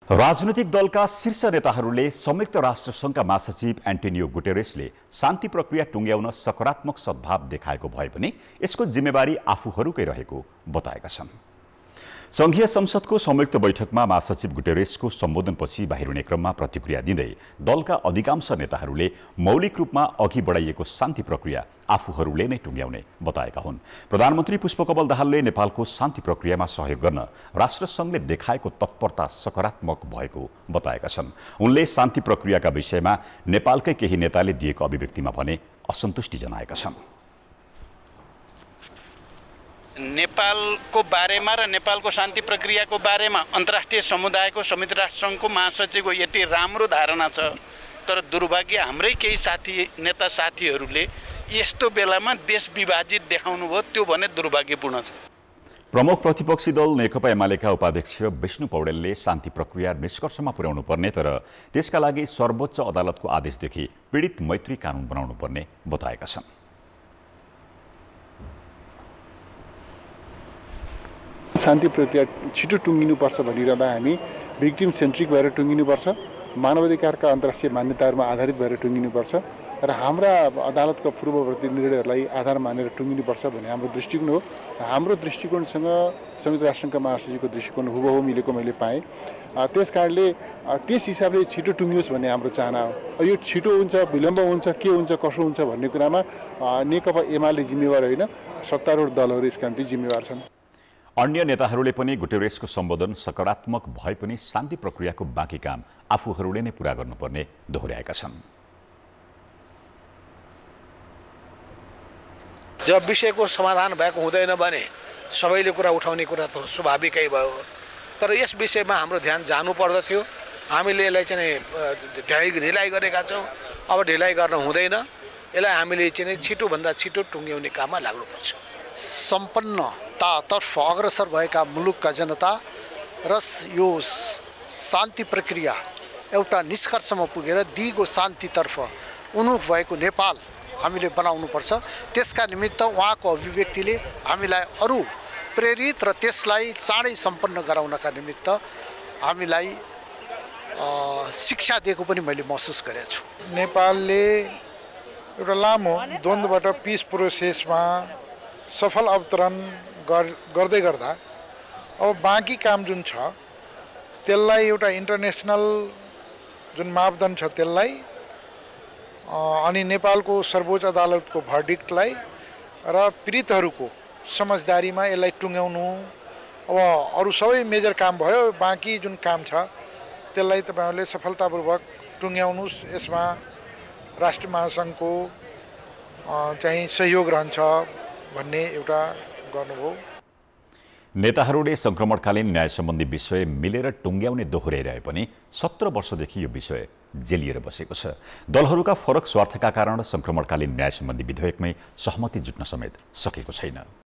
राजनीतिक दलका शीर्ष नेताहरूले संयुक्त राष्ट्रसङ्घका महासचिव एन्टोनियो गुटेरेसले शान्ति प्रक्रिया टुङ्ग्याउन सकारात्मक सद्भाव देखाएको भए पनि यसको जिम्मेवारी आफूहरूकै रहेको बताएका छन्। संघीय संसदको संयुक्त बैठकमा महासचिव गुटेरेसको सम्बोधनपछि बाहिर हुने क्रममा प्रतिक्रिया दिँदै दलका अधिकांश नेताहरूले मौलिक रूपमा अघि बढाइएको शान्ति प्रक्रिया आफूहरूले नै टुङ्ग्याउने बताएका हुन्। प्रधानमन्त्री पुष्पकमल दाहालले नेपालको शान्ति प्रक्रियामा सहयोग गर्न राष्ट्रसङ्घले देखाएको तत्परता सकारात्मक भएको बताएका छन्। उनले शान्ति प्रक्रियाका विषयमा नेपालकै केही नेताले दिएको अभिव्यक्तिमा भने असन्तुष्टि जनाएका छन्। नेपालको बारेमा र नेपालको शान्ति प्रक्रियाको बारेमा अन्तर्राष्ट्रिय समुदायको संयुक्त राष्ट्रसङ्घको महासचिवको यति राम्रो धारणा छ, तर दुर्भाग्य हाम्रै केही नेता साथीहरूले यस्तो बेलामा देश विभाजित देखाउनु भयो, त्यो भने दुर्भाग्यपूर्ण छ। प्रमुख प्रतिपक्षी दल नेकपा एमालेका उपाध्यक्ष विष्णु पौडेलले शान्ति प्रक्रिया निष्कर्षमा पुर्याउनु पर्ने तर त्यसका लागि सर्वोच्च अदालतको आदेशदेखि पीडित मैत्री कानुन बनाउनु पर्ने बताएका छन्। शान्ति प्रक्रिया छिटो टुङ्गिनुपर्छ भनिरहँदा हामी भिक्टिम सेन्ट्रिक भएर टुङ्गिनुपर्छ, मानवाधिकारका अन्तर्राष्ट्रिय मान्यताहरूमा आधारित भएर टुङ्गिनुपर्छ र हाम्रा अदालतका पूर्ववर्ती निर्णयहरूलाई आधार मानेर टुङ्गिनुपर्छ भन्ने हाम्रो दृष्टिकोण हो। हाम्रो दृष्टिकोणसँग संयुक्त राष्ट्रसङ्घका महासचिवको दृष्टिकोण हुबहु मिलेको मैले पाएँ। त्यस कारणले त्यस हिसाबले छिटो टुङ्गियोस् भन्ने हाम्रो चाहना हो। यो छिटो हुन्छ, विलम्ब हुन्छ, के हुन्छ, कसो हुन्छ भन्ने कुरामा नेकपा एमाले जिम्मेवार होइन, सत्तारूढ दलहरू यसका निम्ति जिम्मेवार छन्। अन्य नेताहरूले पनि गुटेरेसको सम्बोधन सकारात्मक भए पनि शान्ति प्रक्रियाको बाँकी काम आफूहरूले नै पूरा गर्नुपर्ने दोहोर्याएका छन्। जब विषयको समाधान भएको हुँदैन भने सबैले कुरा उठाउने कुरा त स्वाभाविकै भयो, तर यस विषयमा हाम्रो ध्यान जानु पर्दथ्यो। हामीले यसलाई चाहिँ ढिलाइ गरेका छौँ, अब ढिलाइ गर्न हुँदैन। यसलाई हामीले चाहिँ छिटोभन्दा छिटो टुङ्ग्याउने काममा लाग्नुपर्छ। सम्पन्नतातर्फ अग्रसर भएका मुलुकका जनता र यो शान्ति प्रक्रिया एउटा निष्कर्षमा पुगेर दिगो शान्तितर्फ उन्मुख भएको नेपाल हामीले बनाउनुपर्छ। त्यसका निमित्त उहाँको अभिव्यक्तिले हामीलाई अरू प्रेरित र त्यसलाई चाँडै सम्पन्न गराउनका निमित्त हामीलाई शिक्षा दिएको पनि मैले महसुस गरेको छु। नेपालले एउटा लामो द्वन्द्वबाट पिस प्रोसेसमा सफल अवतरण गर्दै गर्दा अब बाँकी काम जुन छ त्यसलाई एउटा इन्टरनेसनल जुन मापदण्ड छ त्यसलाई अनि नेपालको सर्वोच्च अदालतको भर्डिक्टलाई र पीडितहरूको समझदारीमा यसलाई टुङ्ग्याउनु। अब अरू सबै मेजर काम भयो, बाँकी जुन काम छ त्यसलाई तपाईँहरूले सफलतापूर्वक टुङ्ग्याउनुहोस्। यसमा राष्ट्रिय महासङ्घको चाहिँ सहयोग रहन्छ भन्ने एउटा गर्नुभयो। नेताहरूले संक्रमणकालीन न्याय सम्बन्धी विषय मिलेर टुङ्ग्याउने दोहोर्याइरहे पनि 17 वर्षदेखि यो विषय जेलिएर बसेको छ। दलहरूका फरक स्वार्थका कारण संक्रमणकालीन न्याय सम्बन्धी विधेयकमै सहमति जुट्न समेत सकेको छैन।